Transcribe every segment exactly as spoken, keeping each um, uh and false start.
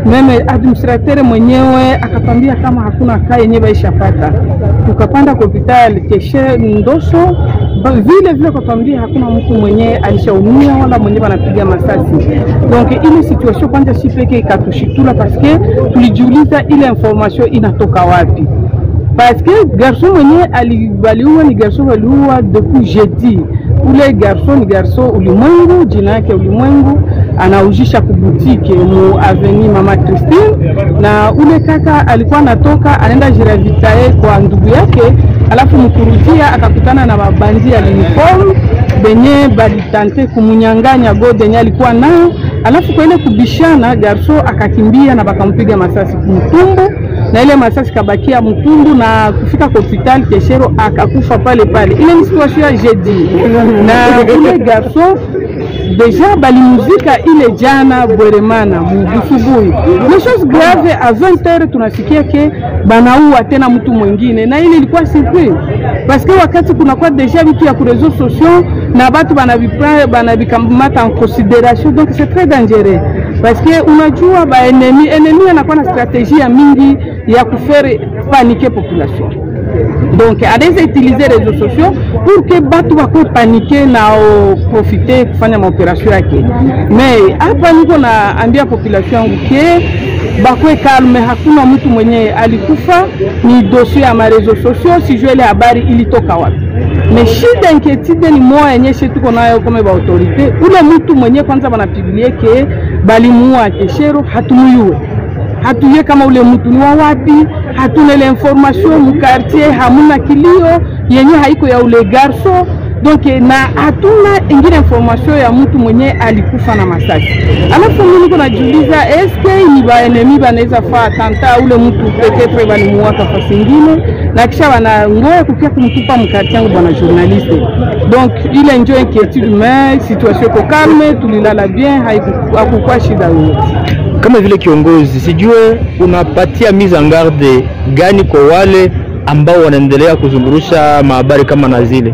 meme administrateur mwenyewe akatambia kama hakuna kaa yenye baishapata. Tukapanda hospitali keshe Ndoso, vile vile katambia hakuna mtu mwenye alishaumia wala mwenye banapiga masasi. Donc ile situation kwanza si peke ikatushitula parce que tulijiuliza ile information inatoka wapi. Parce que garçon mwenye alibaliwa ni garçon waliua depuis jeudi. Ule garçon ni garçon ulimwengu, jina yake ulimwengu, anaujisha kubutike mu avenue Mama Christine, na ule kaka alikuwa anatoka anaenda jiravitae kwa ndugu yake, alafu mkurudia akakutana na mabandi ya uniform benye balitante kumunyanganya gode yenye alikuwa nayo, alafu kwa ile kubishana garçon akakimbia na bakampiga masasi kumtumbu, na ile masasi kabakia mtumbu na kufika kwa hospitali keshero akakufa pale pale. Ile ni situation ya jeudi. Na ule garçon deja bali muzika ile jana bweremana mbusubuhi. Les choses graves à vingt heures tunasikia ke banaua tena mtu mwingine, na ile ilikuwa surprise parce que wakati kuna kwa deja vitu ya réseaux sociaux na batu banabipra banabikamata en considération, donc c'est très dangereux parce que unajua ba ennemi ennemi anakuwa na stratégie ya mingi ya kufere paniquer population. Donc adese utiliser les réseaux sociaux pour que batu wako paniquer na profiter kufanya maoperation yake. Mais hapa niko na ambia population yangu ke bakwe calme, hakuna mtu mwenye alikufa, ni dossier ya ma réseaux sociaux sijue ile habari ilitoka wapi. Mais shida inquiétude ni moya yenye tuko nayo kama ba autorité, ule mtu mwenye kwanza banapigilie ke balimuua keshero hatumuyue. Hatuye kama ule mtu ni wa wapi, hatuna ile information mu quartier, hamuna kilio yenye haiko ya ule garso. Donc na hatuna ingine information ya mtu mwenye alikufa na masasi. Alafu mimi niko najiuliza eske ni ba enemy banaweza fa tanta ule mtu peut-être balimuua kafasi nyingine na kisha wana ngoya kukia kumtupa mu quartier yangu bwana journaliste. Donc ile ndio inquiétude, mais situation ko calme, tulilala bien, haikuwa shida yoyote. Kama vile kiongozi, sijue unapatia mise en garde gani kwa wale ambao wanaendelea kuzungurusha mahabari kama na zile?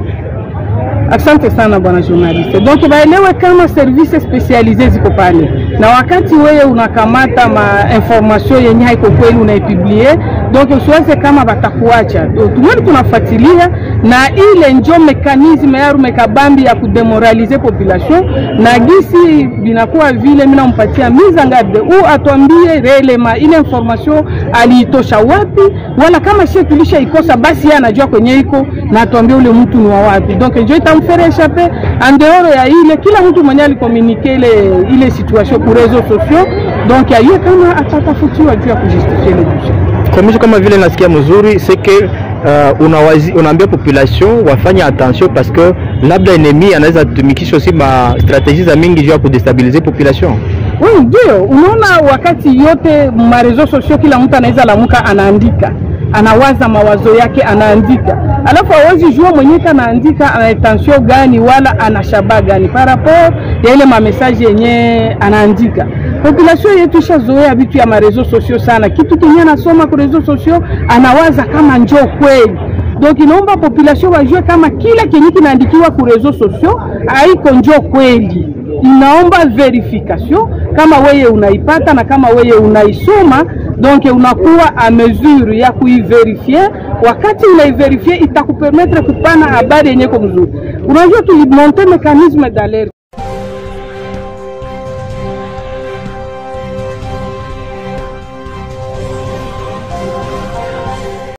Asante sana bwana journaliste. Donc baelewe kama service spécialisé ziko pale, na wakati wewe unakamata ma information yenye haiko kweli unaipublier, donc usiwaze kama batakuacha. Tumweni tunafuatilia, na ile njo mekanisme ya rumekabambi ya kudemoraliser population, na gisi binakuwa vile mina mpatia mise en garde ou atuambie relema ile information aliitosha wapi, wala kama shie tulisha ikosa basi yeye anajua kwenye iko na atuambie ule mtu ni wa wapi. Donc njo itamfere échapper en dehors ya ile kila mtu mwenye alikommunike ile ile situation pour réseaux sociaux, donc yeye kama atatafutiwa juu ya kujustifier le dossier. Kwa kama vile nasikia mzuri c'est que uh, unawazi unaambia population wafanye attention parce que labda ennemi anaweza tumikisha aussi ma stratégies za mingi juu ya kudestabiliser population. Oui, ndio unaona wakati yote ma réseaux sociaux kila mtu anaweza lamuka anaandika, anawaza mawazo yake anaandika, alafu hawezi jua mwenye anaandika ana intention gani wala ana shaba gani par rapport ya ile ma message yenye anaandika. Population yetu ishazoea vitu ya ma réseaux sociaux sana, kitu kinye anasoma kwa réseaux sociaux anawaza kama njoo kweli. Donc inaomba population wajue kama kila kenye kinaandikiwa kwa réseaux sociaux haiko njoo kweli. Inaomba verification kama weye unaipata na kama weye unaisoma, donc unakuwa a mesure ya kuiverifier. Wakati unaiverifier itakupermettre kupana habari yenye kwa mzuri. Unajua tulimonte mekanisme d'alerte.